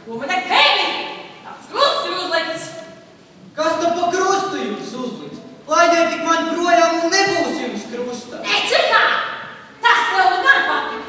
Ko man ar tevi? Tāds krusts ir uzlikts. Kas tu pa krustu jums uzliks? Laidiet tik man projām un nebūs jums krusta. Čekā! Tas tev nu gan patika.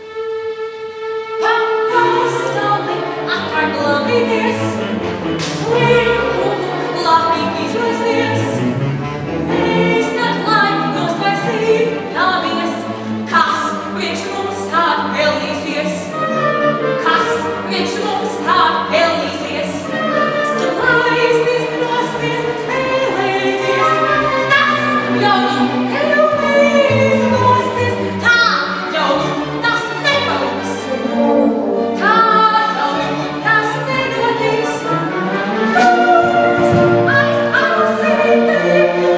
Pasauli atkal glābīties, slinkumu lapīt izvēsties. Mēs tad laiku nosvaisīt nāvies, kas priekš mums tā pelnīsies. Kas priekš mums tā pelnīsies. Slaisties, krosties, spēlēties. Tas jau nu tev neizgosties. Tā jau nu tas nepaliks. Tā jau nu tas nenotiks. Aiz ausīm tevi,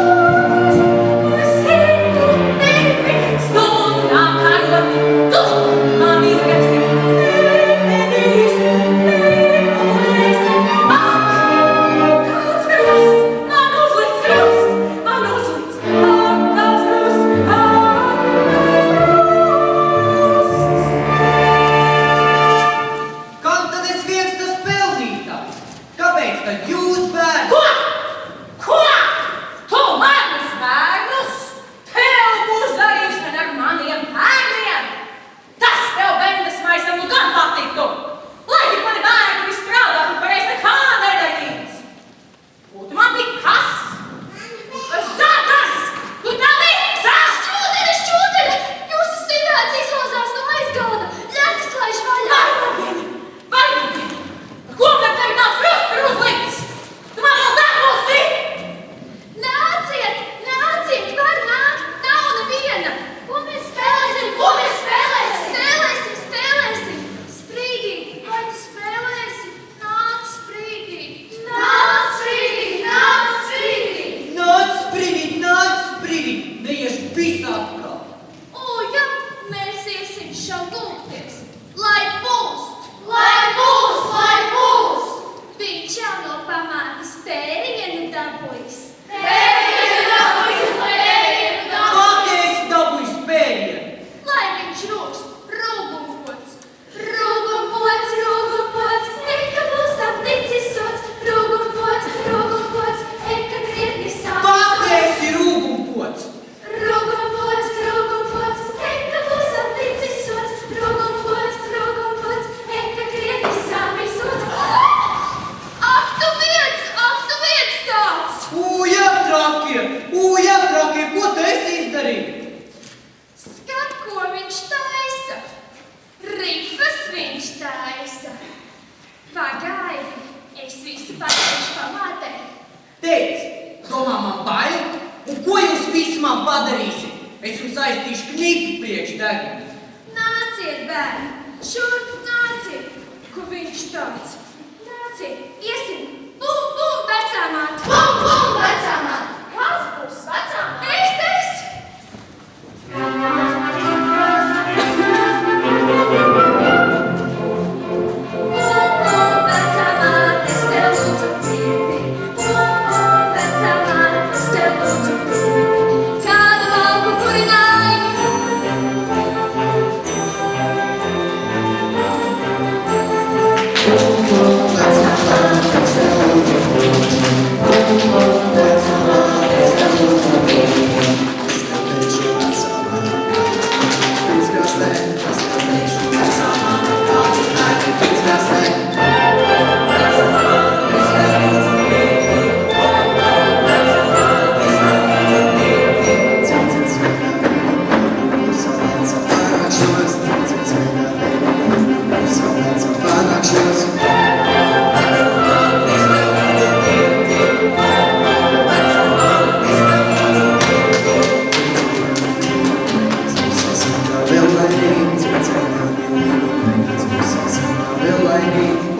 sienu tevi, stundām karot, tu man izgāsi, nemenīsi, nemolēsi. Ak, kāds krusts, man uzliks krusts, man uzliks, ak, kāds krusts, ak, kāds krusts. Kam tad es viens tas pelnītājs? Kāpēc tad jūs bērni? Ko? Ko? Tu manus bērnus? Tev būs darīšana ar maniem bērniem? Tas tev, bendas maisam, nu gan patiktu. Lai tik mani bērni viss strādātu, pareiz nekā nedarīts. Ko tu man tik kas? Zakas! Tu tā liksas! Šķūtene! Jūsu sirdāts izlozās no aizgalda! Ļakas laiž vaļā! Vaļagieni! Ko tad tevi tāds krusts ir uzlikts? Tu man vēl dabūsi! Nāciet! Nāciet! Var nākt! Nav neviena! Ko mēs spēlēsim? Ko mēs spēlēsim? Spēlēsim! Spēlēsim! Sprīdī! Vai tu spēlēsi? Nāc sprīdī! Nāc sprīdī! Nāc sprīdī! Nāc sprīdīt, neies visā kā. O, ja mēs iesim šaulūties, lai būs! Lai būs! Lai būs! Viņš jau no pamātas pērienu dabūjis. Pērienu dabūjis! Pērienu dabūjis! Kādi es dabūju spēļiem? Lai viņš rūks rūgumpots! Rūgumpots, rūgumpots, eka būs apnicis sots! Rūgumpots, rūgumpots, eka krietni sāp! Kādi esi rūgumpots? Rūgumpots, rūgumpots, eka būs apnicis sots! Rūgumpots, rūgumpots, eka krietni sāpi sots! Ak, tu viens tāds! Ujā trakie, ko tu esi izdarījis? Skat, ko viņš taisa! Rifas viņš taisa! Pagaidi, es visu pateikšu pamātei. Teic, domā man bail? Un ko jūs visi man padarīsiet? Es jums aiztīšu knipi priekš degunu. Nāciet, bērni! Šurp nāciet! Ko viņš tāds? Nāciet! Iesim! Bum, bum, vecāmāt! Bum, bum, vecāmāt! Kas būs vecāmāt? Es! Bum, bum, vecāmāt, es tev lūdzu tīri. Bum, bum, vecāmāt, es tev lūdzu tīri. Kādu lauku kurināji? Will I need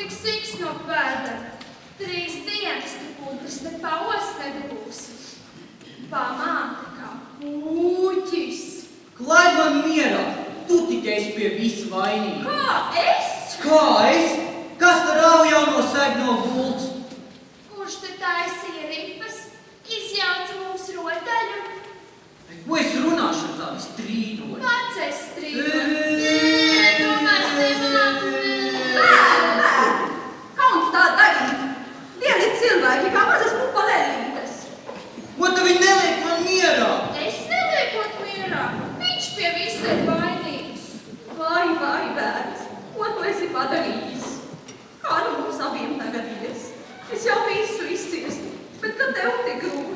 tik siks no pēdera. 3 dienas te putras ne paos nedabūsi. Pamāte kā puķis. Klaid man mierā, tu tikai esi pie visa vainīga. Kā es? Kā es? Kas te rauj jauno segno gults? Kurš te taisīja ripas, izjauca mums rotaļu? Ko es runāšu ar tādu strīdoju? Pats es strīdoju. Nē, tu mēs nemāku. Bērni! Kauns tā darīt! Vieni cilvēki kā mazas pupalēlītes. Ko tu viņi neliek man mierā? Es neliekot mierā. Viņš pie visa ir vainīgs. Vai, bērns, ko tu esi padarījis? Kā nu mums abiem tagad ies? Es jau visu izciestu, bet kad tev tik grūti?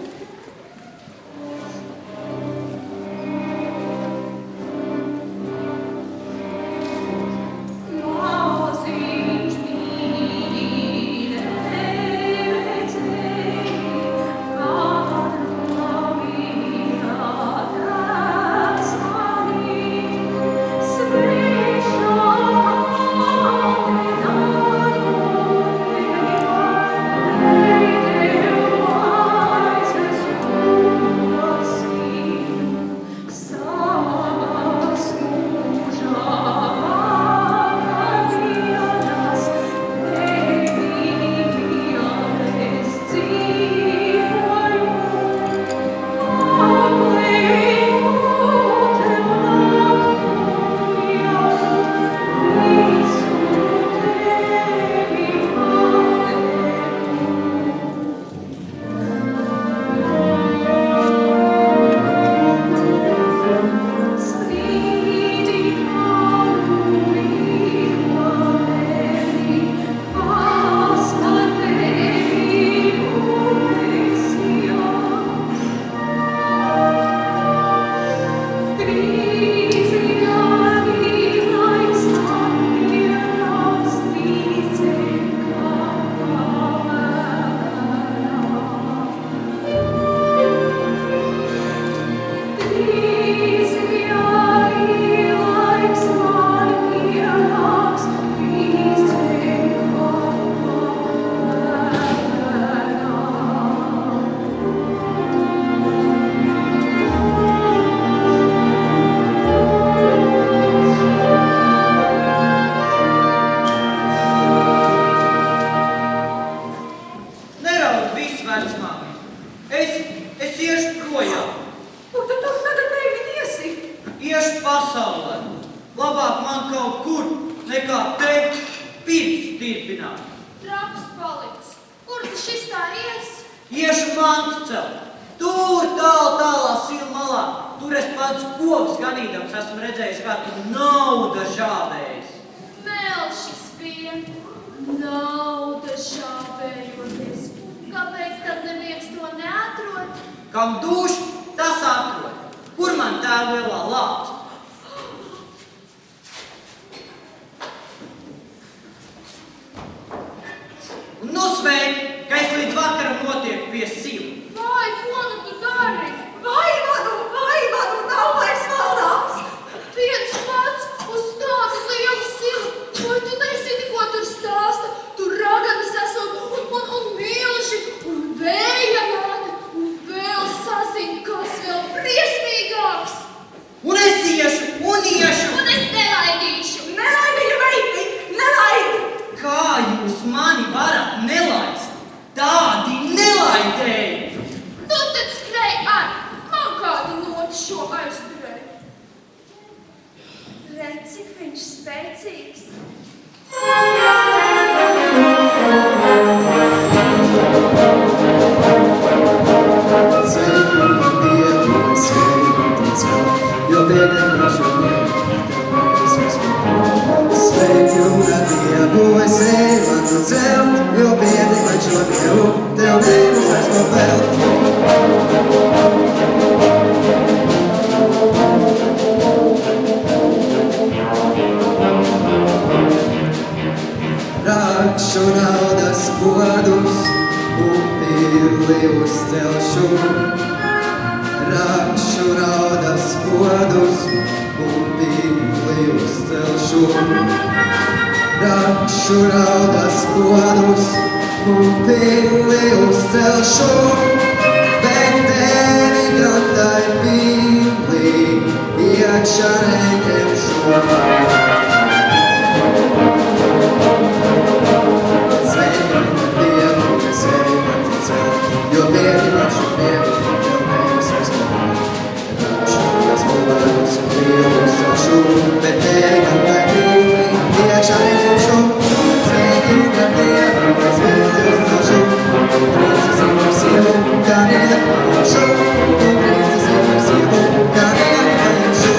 Kam dūš, tas atrod. Kur man tā lielā lāpsta? Nu sveiki, ka es līdz vakaram notieku pie sila. Vai, ko nu tu dari? Vaivadu, nav vairs valdāms. Viens pats uz tādu lielu silu. Vai tu nezini, ko tur stāsta? Tur raganas esot un milži, un vēja māte, un vēl sazin, kas vēl briesmīgāks. Un es iešu, un iešu. Un es nelaidīšu. Nelaidīju, meiti, nelaidi. Kā jūs mani varat nelaist? Tādi nelaidēji. Tu tad skrej ar. Man kādu notu šo aizturēju. Redz, cik viņš spēcīgs. Jo bēdēnašu Sveiki un ar Dievu es eju celt, jo bēdēnašu Dievu, tev Dievs esmu pelt. Rakšu naudas podus, upīli uzcelšu. Rakšu naudas podus, upīli uzcelšu. Rakšu raudas podus un pili uzcelšu, bet tevi gan tai pili iekšā neņemšu. Sveika Dievu, es eju paticēt, jo piedi pašu piedi, tev nevis aizskatāt. Rakšu raudas podus un pili uzcelšu, bet tevi gan tai pili iekšā neņemšu. Sveika Dievu, es eju uzcelšu, princesi par sievu, kā neatpaņemšu, un princesi par sievu, kā neatpaņemšu.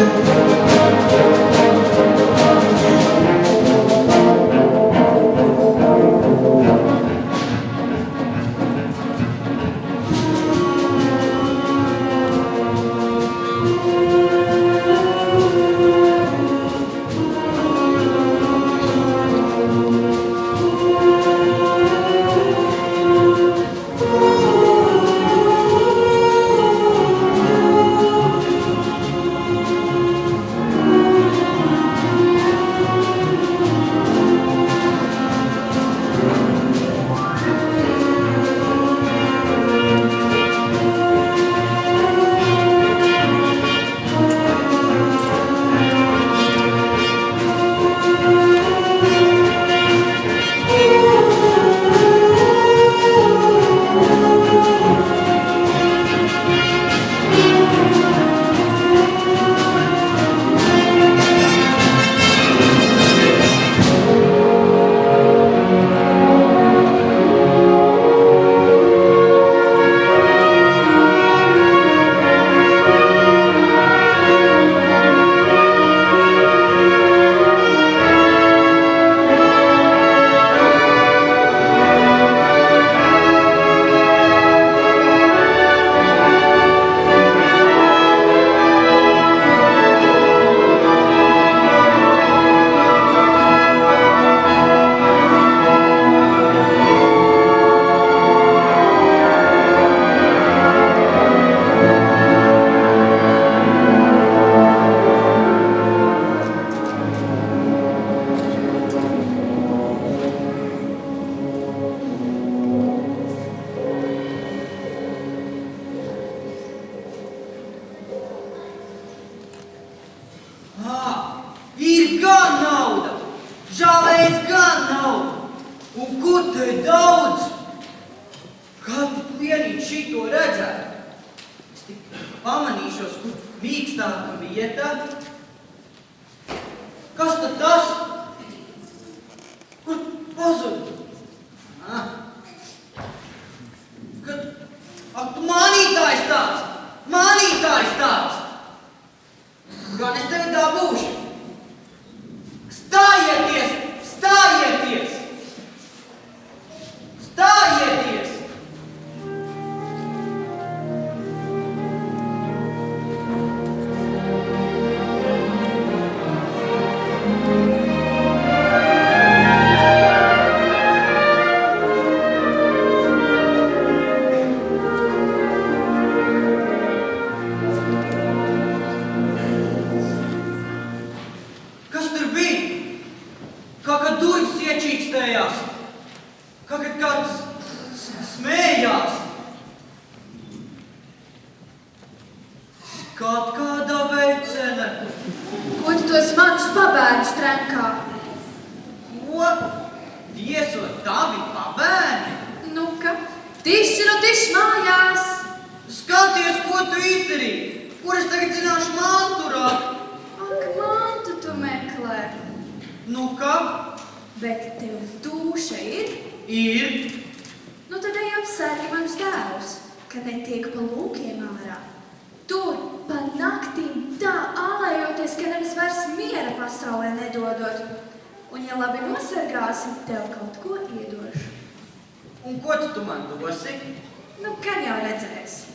Un ko tu man dosi? Nu, gan jau redzēsi.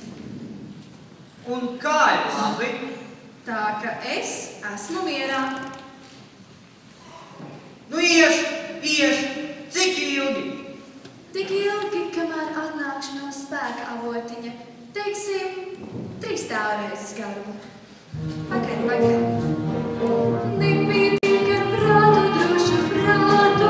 Un kā ir labi? Tā, ka es esmu mierā. Nu, iešu. Cik ilgi? Tik ilgi, kamēr atnākšu no spēka avotiņa. Teiksim, 3 tēvreizes garumu. Pagaid. Nebija tikai prātu, drošu prātu.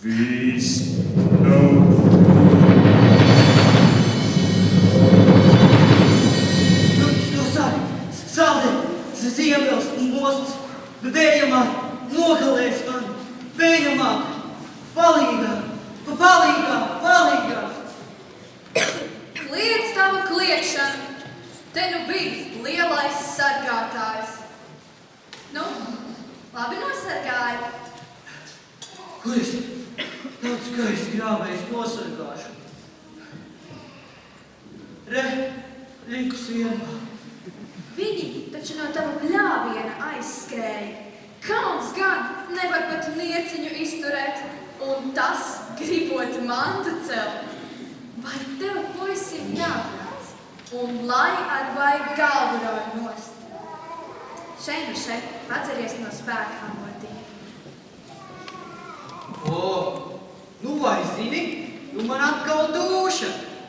Viss nav. Ziemels un mosts, bējamā, nogalēs man, bējamā, palīgā, palīgā. Kliedz tavu kliekšanu, te nu bija lielais sargātājs. Nu, labi nosargāja. Kur es daudz skaisti grāvējis nosargāšu? Rikus vienmā. Viņi taču no tava bļāviena aizskrēja. Kauns gan nevar pat nieciņu izturēt, un tas gribot mantu celt. Vai tev, puisim, jāprāc, un lai ar vai galvu rauj nost. Šeit nu šeit padzeries no spēka amotī. Nu vai zini, nu man atkal dūša.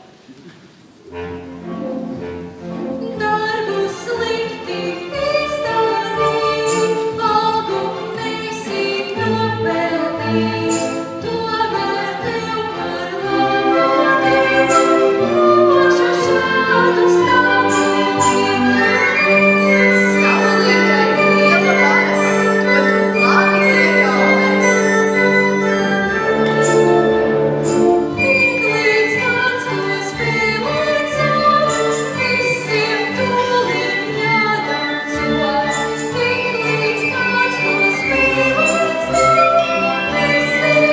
Darbu slikti izdarīt, algu nesīt nopelnīt, tomēr tev par labādīt, nošu šādu stāvulītei. Stāvulītei liela vara, to tu labi iegaudē. Tik līdz kāds to spēlēt sāk, visiem tūlīt jādancot. Tik līdz kāds to spēlēt sāk, visiem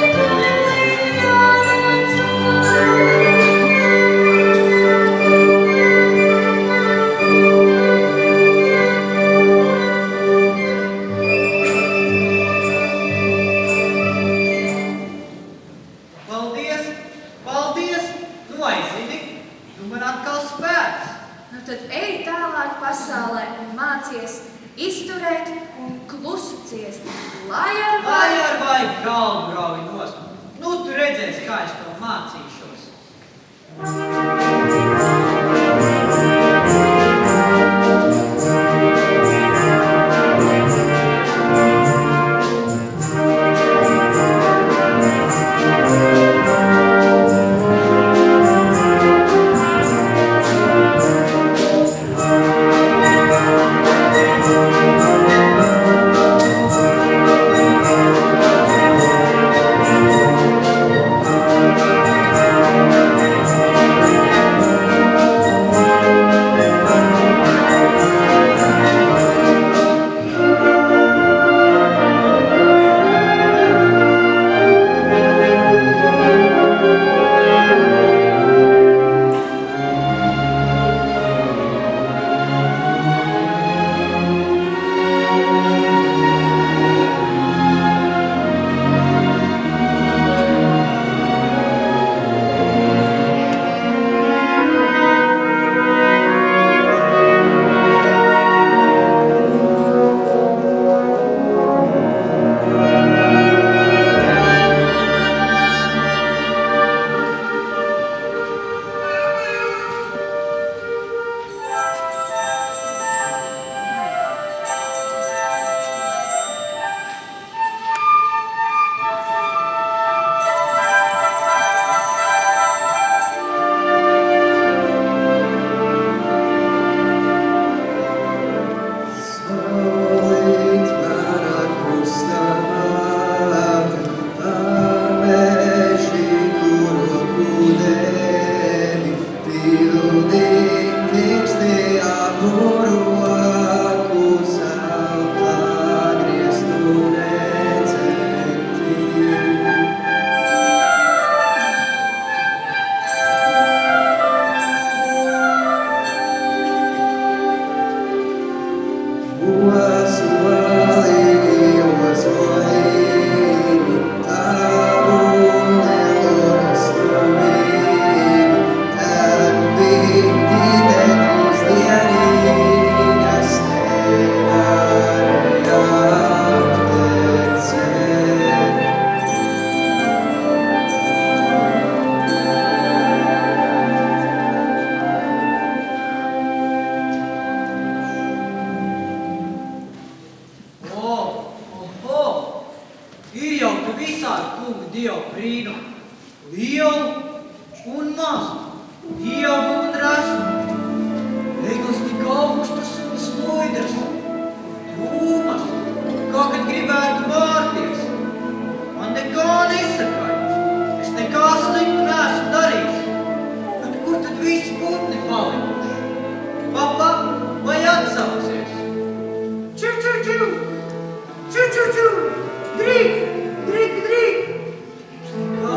pieaugtu visādi kunga dievu brīnumu, lielu un mazu, ievu un resmu, eglis tik augstas un smuidras, drūmas, kā kad gribētu vārties. Man nekā nesakaļ, es nekā sliktu neesmu darījis, bet kur tad visi putni palikuši? Papa, vai atsaucies? Ču, ču, ču! Ču, ču, ču! Drīk, drīk, drīk! Kā?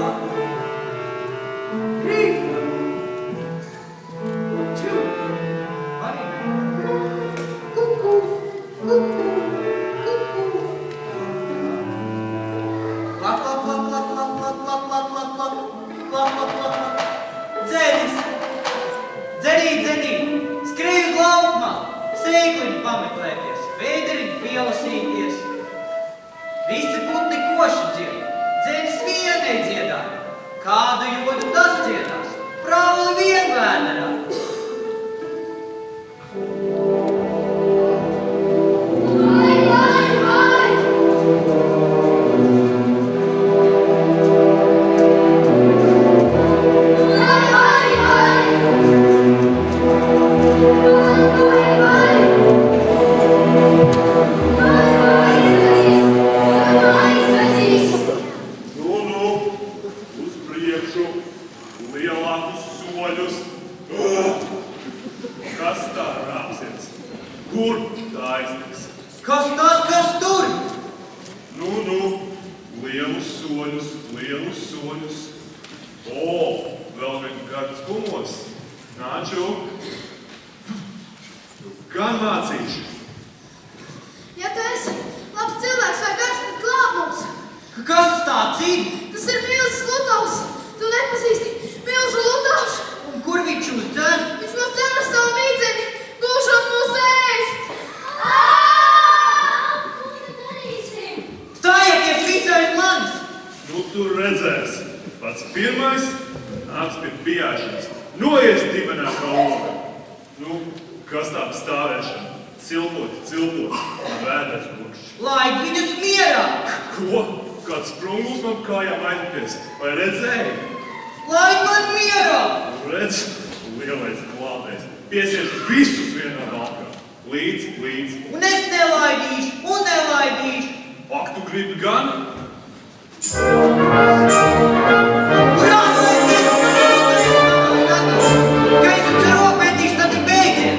Drīk! Ču! Arī ne? Kuku, kuku, kuku! Lap, lap, lap, lap, lap, lap, lap, lap, lap, lap, lap, lap, lap. Dzenis! Dzenī, dzenī! Skriej uz laukumā! Sēkliņu pameklēties, vēderiņu pielasīties. Visi putni koši dzied, dzenis vienai dziedāja. Kādu jodu tas dziedās, prauli vienvēnerā. Vai, vai, vai! Kas tas, kas tur? Lielus soļus. O, vēl vien kāds kumos. Nāču. Gan mācīšu. Ja tu esi labs cilvēks vai kāds, tad glāb mums. Kas tas tāds ir? Tas ir milzis Lutovs. Tu nepazīsti milžu Lutovs. Un kur viņš jūs dzen? Viņš mūs dzen ar savu mīdzeni, gūšot mūs ēst. Ko tad darīsim? Stājieties visi aiz manis! Nu, tu redzēsi. Pats pirmais nāks pie bijāšanas. Noies dibenā kā oga. Nu, kas tā stāvēšana? Cilpot, vēders būkšķi. Laid viņus mierā! Ko? Kāds sprunguls man kājām aizpēc? Vai redzēji? Laid man mierā! Redz, lielais glābējs. Piesiet visus vienā valkā. Līdz. Un es nelaidīšu! Ak, tu gribi gan? Urā! Ka es jums rūpētīšu, tad ir beidziet!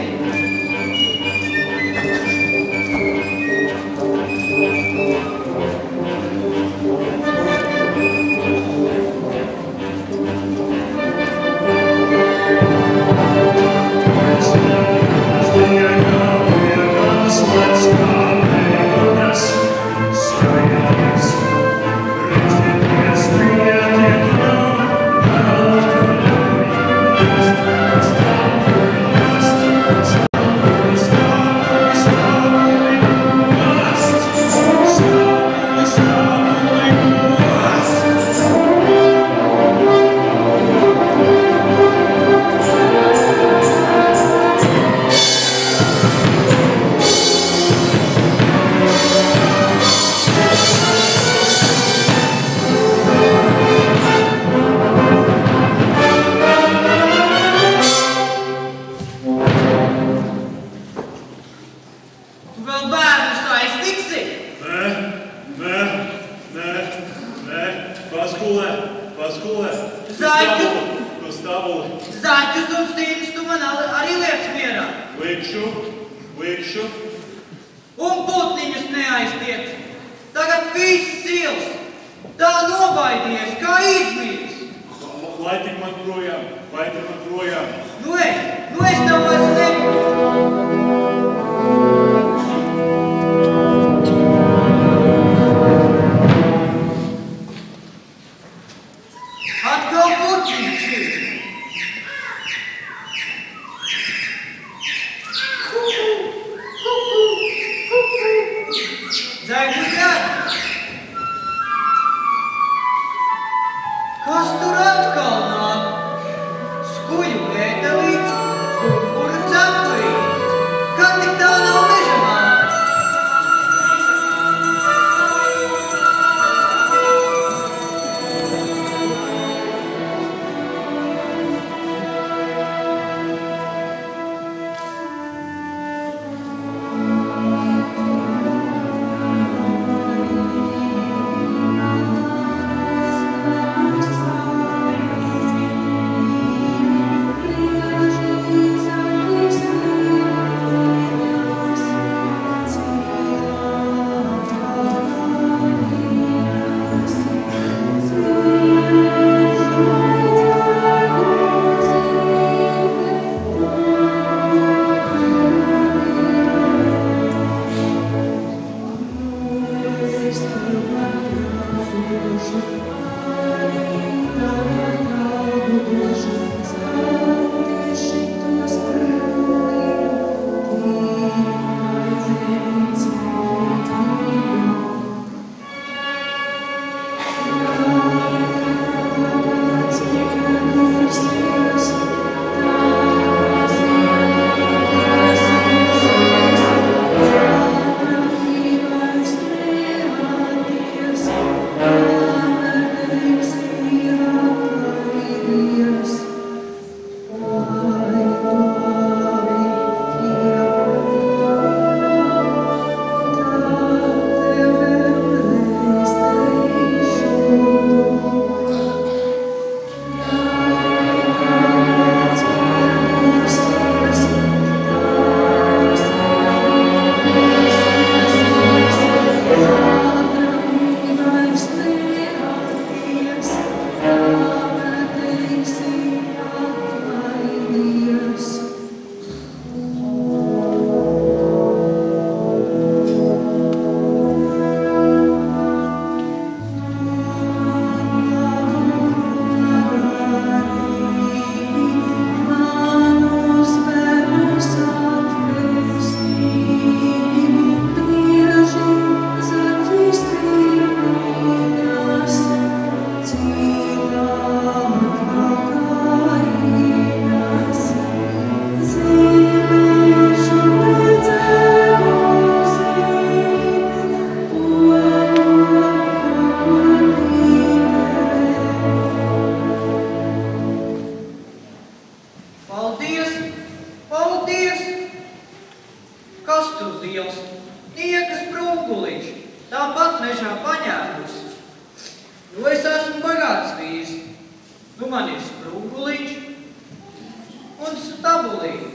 Zaķus un stīnus tu man arī liec mierā. Liekšu. Un putniņus neaiztiec. Tagad viss sils. Tā nobaidījies, kā izmīris. Lai tik man projām. Nu es tev vairs neku. Atkal putniņš ir. Dzēgus jādara. Kas tur atkal nāk? Skuju ētelīts, kumpuru cepurī. Kad tik tā nav meža māte? esmu bagāts vīrs. Nu man ir sprūgulīši un stabulīši.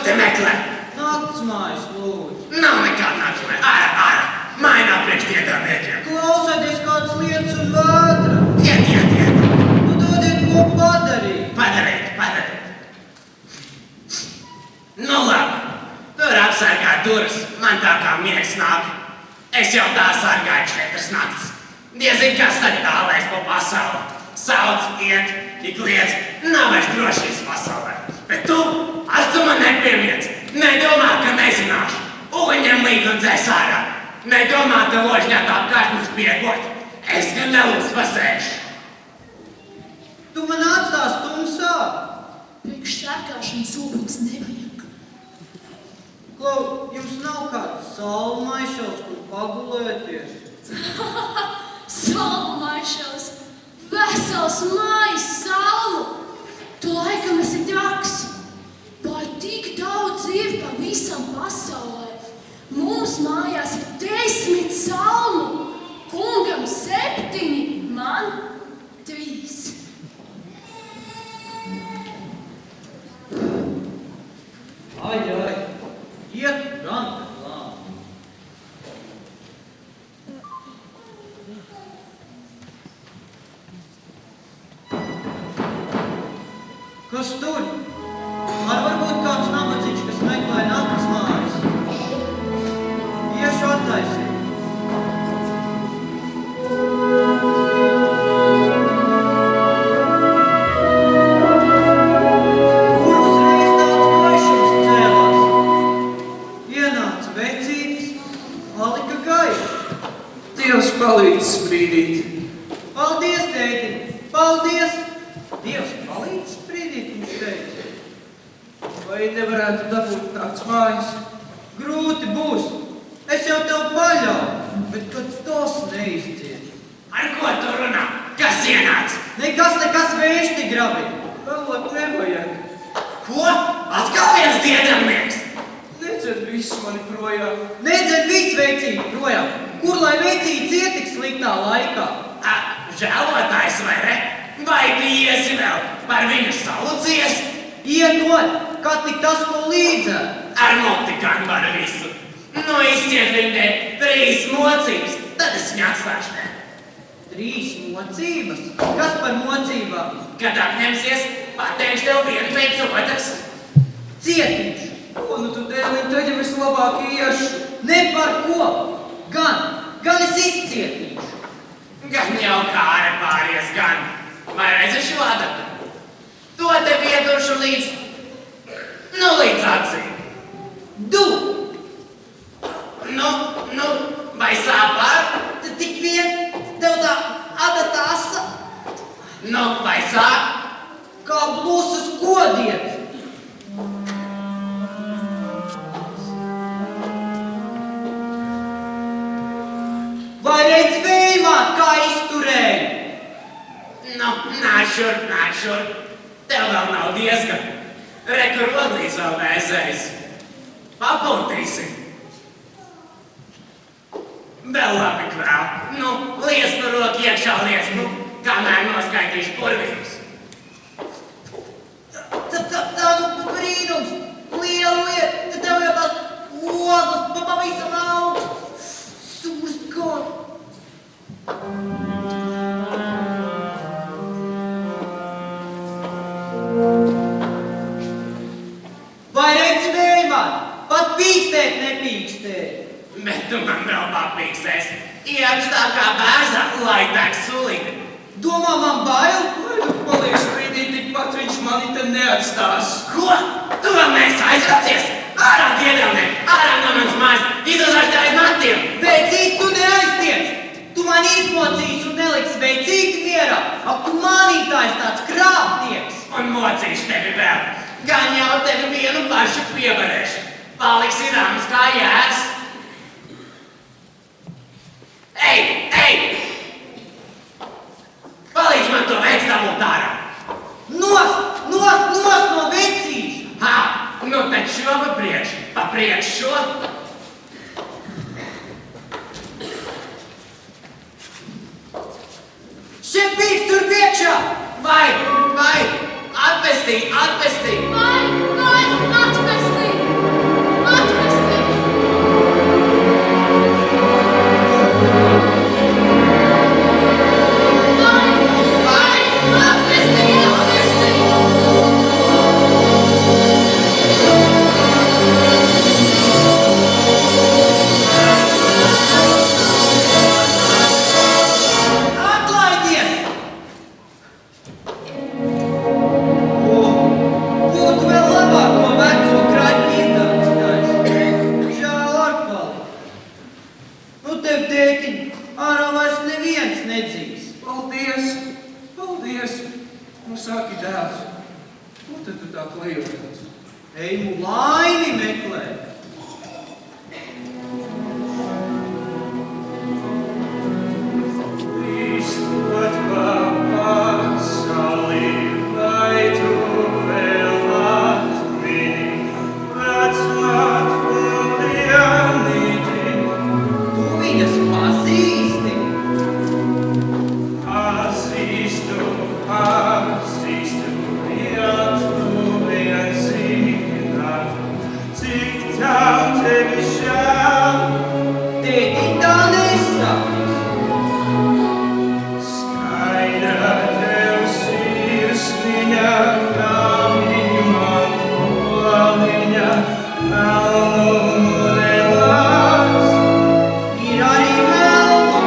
te meklē? Naktsmājas, lūdzu. Nav nekāda naktsmāja. Ārā. Mainā priekš tiedāniekiem. Klausieties kādas lietas un vētra. Iet. Nu dodiet, ko padarīt. Padarīt. Nu labi. Tur apsargā durvis. Man tā kā miegs nāk. Es jau tā sargāju 4 nakts. Diezin, kas tagad ālēs pa pasauli. Sauc, iet, tik liec. Nav vairs drošības pasaulē. Bet tu man nepiemiec. Nedomā, ka nezināšu. Uliņiem līdz un dzēs ārā. Nedomā, ka ložņā tā kārtnes piegot. Es gan neuzpasēšu. Tu man atstās tumsā. Priekš sērkāšanas uguns nevajag. Klau, jums nav kāds salmaišals, kur pagulēties? Salmaišals! Vesels mājas saulu! Tu laikam esi traks. Vai tik daudz ir pa visam pasaulē? Mums mājās ir 10 salmu. Kungam 7, man 3. Ai, iet gan klāt. Kas tur? Varbūt kāds nabadzīgs, kas meklē naktsmājas. Iešu attaisīt. Kur uzreiz tāds gaišums cēlās? Ienāca vecītis, palika gaišs. Dievs palīdz sprīdīt. Paldies, tēti! Paldies! Dievs palīdz sprīdīt, viņš teica. Vai nevarētu dabūt naktsmājas? Grūti būs. Es jau tev paļauju, bet kad tos neizciet. Ar ko tu runā? Kas ienāca? Nekas vējš te grabi. Vēlāk nevajag. Ko? Atkal viens diedamnieks? Nedzed visu mani projām. Nedzed viss vecīti projām. Kur lai vecīti ciet tik sliktā laikā? Žēlotājs vai ne? Vai tu iesi vēl par viņu salucies? Iedod, kad tik tas, ko līdzēt. Ar moti gan var visu. Nu, izciet viņai 3 mocības, tad es viņu atstāšu. 3 mocības? Kas par mocībām? Kad apņemsies, pateikšu tev vienu pēc otras. Cietiņš. Ko nu tu dēliņ, tad jau es labāk iešu? Ne par ko. Gan es izcietiņš. Gan jau kāre pāries, gan. Vai redzi šo adatu? To te piedošu līdz acīm. Du! Nu, vai sāpār? Tad tik vien tev tā adata asa. Nu, vai sāp? Kā blūsas kodiet. Vai redz vējmāt, kā izturēja? Nu, nāc šurp. Tev vēl nav diezgan. Reku rodlīs vēl vēzējis. Papūtīsim. Vēl labi kvēl. Nu, liesnu roku iekšā liesnu, kamēr noskaitīšu purvības. Tā nu brīnums. Liela lieta. Tad tev jau tās ogas pavisam augsts. Sūst gan. Vai redzi vējmāt? Pat pīkstēt nepīkstēt. Bet tu man vēl papīksēs. Iepš tā kā bērzā, lai tāk sulīgi. Domā, man bail? Lai nu paliek sprīdīt, tikpat viņš mani te neatstās. Ko? Tu vēl neesi aizraucies? Ārā diedavniek, ārā no manas mājas, izlazāšu tev aiz matiem. Veicīt, tu neaiztiec! Tu man izmocīs un neliksi veicīti mierā. Ak, tu mānītājs tāds krāpnieks. Un mocīšu tevi vēl. Gan jau tevi vienu pašu pievarēšu. Paliksi rāms kā jērs. Ej! Palīdz man to veiks dabūt ārā. Nost no vecīša! Ha! Nu tad šo pa priekš šo. Šiem pīks tur priekšā! Vai! Atpestī! Vai, atpestī! Kur tad tu tā klejoties? Eju laimi meklēt. Izstot pa pasauli, vai tu vēl atmini vecāku dienīti? Tu viņas pazīsti? Pazīstu, ja tu vien zināt, cik tā tevi žēl. Tēti tā nesaki. Skaidra tev sirsniņa, kā viņa man poliņa, melnu nelās. Ir arī melnu.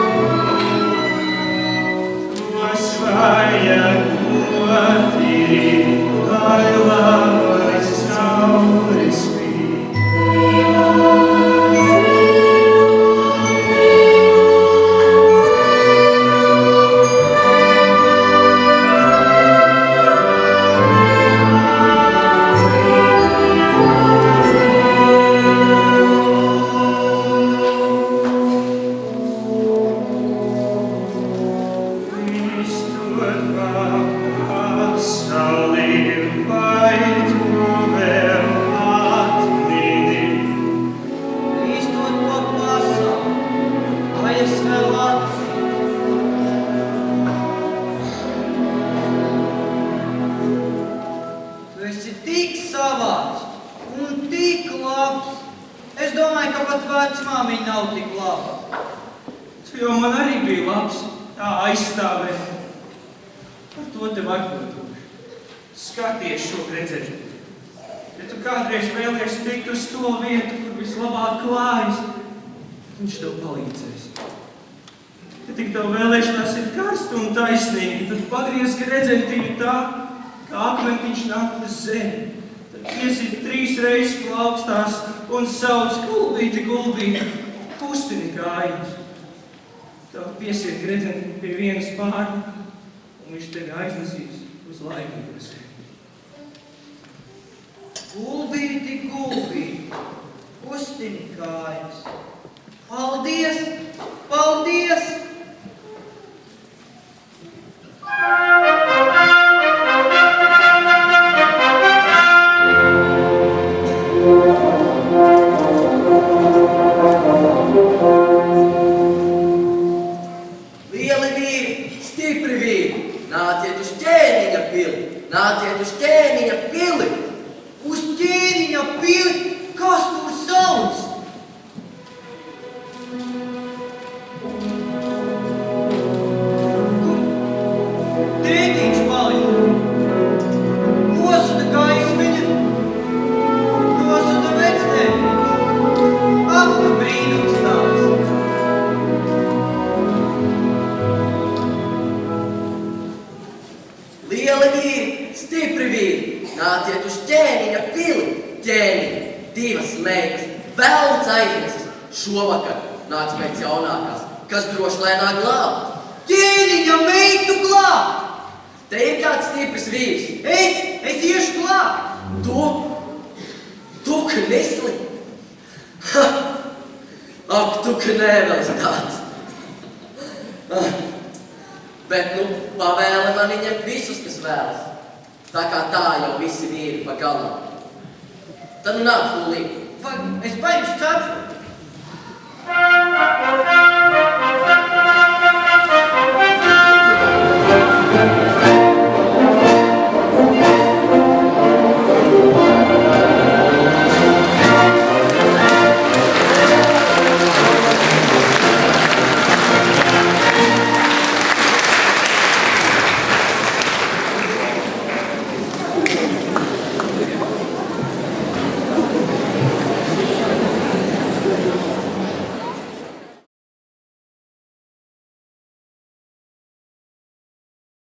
Tos vajag notīrīt, lai labais cauri spīd. Izstot pa pasauli, vai tu vēl atmini? Izstot pa pasauli, vai es vēl atminu? Tu esi tik savāds un tik labs. Es domāju, ka pat vecmāmiņa nav tik laba. Tu jau man arī bija labs, tā aizstāvēt. Par to tev atbildūšu. Skaties šo gredzenu. Ja tu kādreiz vēlies tikt uz to vietu, kur vislabāk klājas, viņš tev palīdzēs. Ja tik tev vēlēšanās ir karsta un taisnīga, tad pagriez gredzentīvi tā, kā akmentiņš nāk uz zemi. Tad iesit 3 reizes plaukstās un sauc gulbīti, gulbīti, kustini kājas. Tev piesiet gredzeni pie vienas pārņa, un viņš tevi aiznesīs uz laimīgu zemi. Gulbīti, gulbīti, kustini kājas. Paldies, paldies! Lieli vīri, stipri vīri, nāciet uz ķēniņa pili, nāciet uz ķēniņa pili. Uz ķēniņa pili, kas tur sauc? Kur tētiņš palika? Nosūta gaismiņa, nosūta vectētiņš. Ak, tu brīnums tāds! Lieli vīri, stipri vīri, nāciet uz ķēniņa pili, ķēniņa, 2 meitas, velns aiznesis. Šovakar nāc pēc jaunākās, kas droši lēnā glābt. Ķēniņa meitu glābt! Te ir kāds stiprs vīrs. Es iešu glābt! Tu knisli? Ha! Ak, tu knēvels tāds. Bet, pavēle man ņemt visus, kas vēlas. Tā kā tā jau visi vīri pa galam. Tad nāk tūlīt. Vai es paņemšu cepuri?